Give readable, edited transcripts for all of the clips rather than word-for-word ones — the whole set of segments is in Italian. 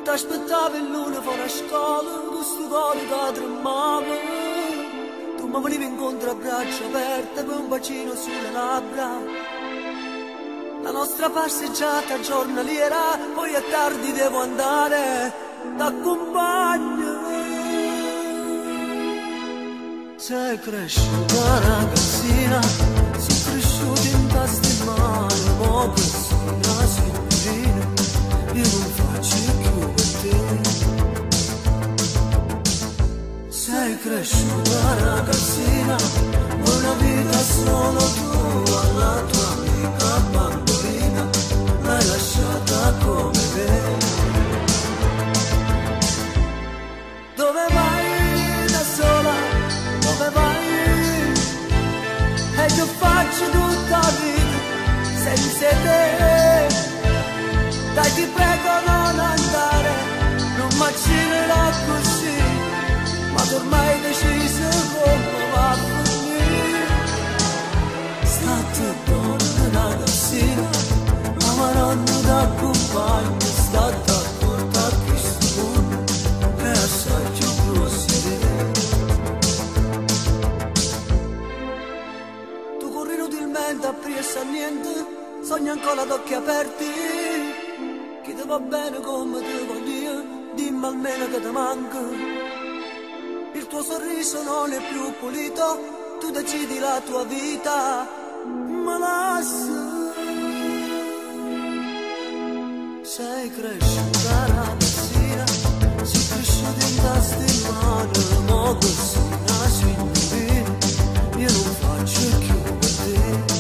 t'aspettavo in luna fuori a scuola, con sto cuore che tremava. Tu mi venivi incontro a braccia aperte per un bacino sulle labbra. La nostra passeggiata giornaliera, poi è tardi devo andare, t'accompagno. Sei cresciuta ragazzina, sei cresciuta in testa in mano, mo' persina, signorina, io non faccio più per te. Sei cresciuta ragazzina, una vita solo tua, la tua amica bambina, l'hai lasciata come me. Dove vai da sola? Dove vai? E che faccio tutta la vita senza te? Dai ti prego non andare, non m'accinerò così, ma tu ormai deciso come va a finire. State buona ragazzina, la maronna t'accompagna, state a portare questo mondo e assai più grossi di te. Tu corri inutilmente a pressa niente, sogni ancora d'occhi aperti. Chi ti va bene come ti voglio io, dimmi almeno che ti manca. Il tuo sorriso non è più pulito, tu decidi la tua vita, ma lascia. Sei cresciuta ragazzina, sei cresciuta in testa in mano, mo' così una signorina, io non faccio più per te.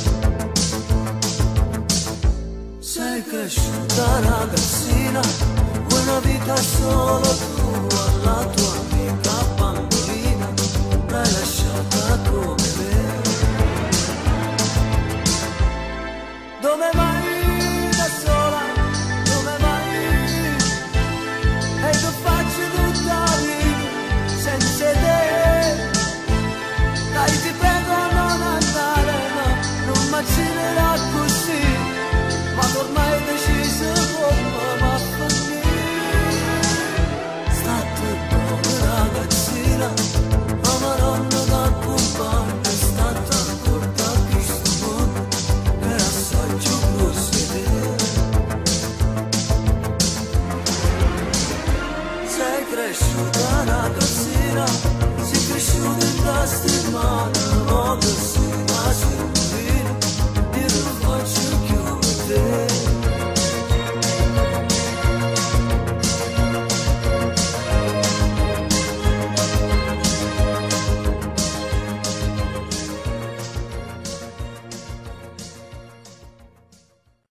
Sei cresciuta ragazzina, una vita solo tua, la tua amica bambina, l'hai lasciata come me. Dove vai da sola? Dove vai? E che faccio tutta la vita senza te? Dai ti prego non andare, no, non m'accinerò così, ma ormai deciso come va a finire. State buona ragazzina, la maronna t'accompagna, state ancora da questo mondo e assai più grossi di te. Sei cresciuta ragazzina,